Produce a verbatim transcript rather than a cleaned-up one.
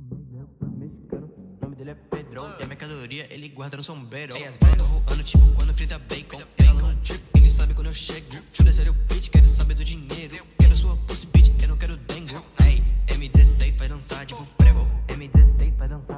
O nome dele é Pedro. Tem a mercadoria, ele guarda no sombreiro. E as balas tão voando, tipo quando frita bacon. Ela não trip, ele sabe quando eu chego. Deixa eu descer o pitch, quero saber do dinheiro. Quero sua pussy bitch, eu não quero dengue. Ei, M dezesseis vai dançar tipo prego. M dezesseis vai dançar.